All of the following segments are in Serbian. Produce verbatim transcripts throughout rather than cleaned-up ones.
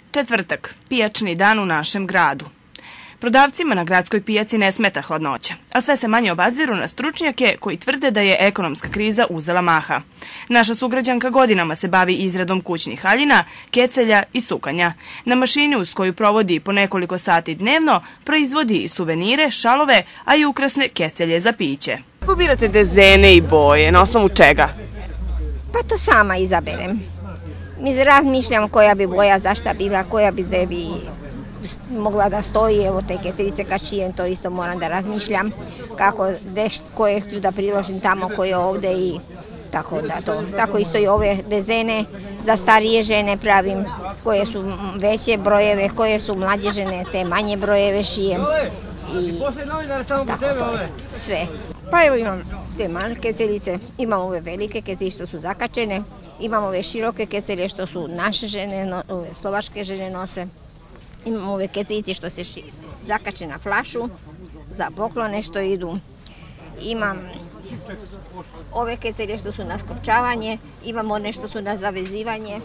Četvrtak, pijačni dan u našem gradu. Prodavcima na gradskoj pijaci ne smeta hladnoća, a sve se manje obaziru na stručnjake koji tvrde da je ekonomska kriza uzela maha. Naša sugrađanka godinama se bavi izradom kućnih haljina, kecelja i sukanja. Na mašini uz koju provodi po nekoliko sati dnevno proizvodi i suvenire, šalove, a i ukrasne kecelje za piće. Kako birate dezene i boje? Na osnovu čega? Pa to sama izaberem. Mi razmišljam koja bi boja zašta bila, koja bi da bi mogla da stoji, evo te ketrice kačijen, to isto moram da razmišljam, kako, koje ću da priložim tamo, koje ovde i tako da to. Tako isto i ove dezene za starije žene pravim, koje su veće brojeve, koje su mlađe žene, te manje brojeve šijem i tako to, sve. Pa evo imam te male keceljice, imam ove velike kecelje što su zakačene, imam ove široke kecelje što su naše žene, ove slovačke žene nose. Imam ove keceljice što se zakače na flašu, za poklone što idu. Imam ove kecelje što su na skopčavanje, imam one što su na zavezivanje.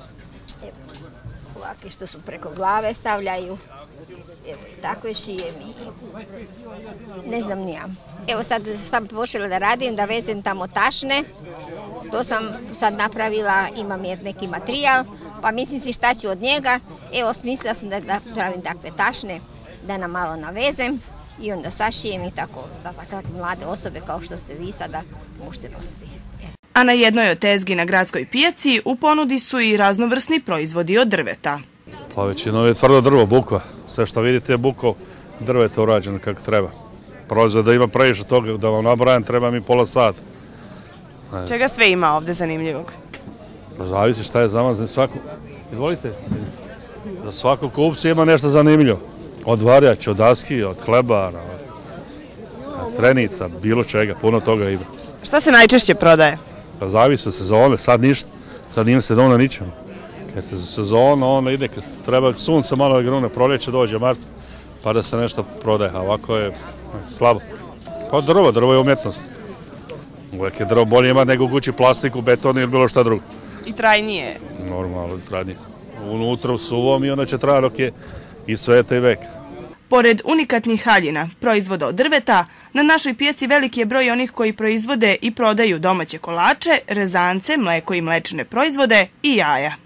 Ovake što su preko glave stavljaju. Evo, tako je šijem i ne znam nijam. Evo sad sam počela da radim, da vezem tamo tašne. To sam sad napravila, imam je neki materijal, pa mislim si šta ću od njega. Evo, smislila sam da, da pravim takve tašne, da nam malo navezem i onda sašijem i tako, da takve mlade osobe kao što ste vi sada možete nositi. A na jednoj od tezgi na gradskoj pijaci u ponudi su i raznovrsni proizvodi od drveta. Pa većinom je tvrdo drvo, bukva. Sve što vidite je bukva, drveta urađeno kako treba. Proizvod da ima previše toga, da vam nabrajam, treba mi pola sata. Čega sve ima ovde zanimljivog? Pa zavisi šta je za vas, svako... Izvolite, za svakog kupca ima nešto zanimljivo. Od varjača, od daski, od hlebara, od trenica, bilo čega, puno toga ima. Šta se najčešće prodaje? Pa zavisi od sezone, sad ništa, sad nije sezona ničemu. Kad je sezona, ona ide, kad treba sunce malo da grune, proljeće dođe, mart, pa da se nešto prodaje, a ovako je slabo. Pa drvo, drvo je umjetnost. Uvijek je drvo bolje ima nego kući plastiku, beton ili bilo šta drugo. I trajnije? Normalno, trajnije. Unutra u suvom i onda će trajati dok je i sveta i vek. Pored unikatnih haljina, proizvoda od drveta, na našoj pijaci veliki je broj onih koji proizvode i prodaju domaće kolače, rezance, mleko i mlečne proizvode i jaja.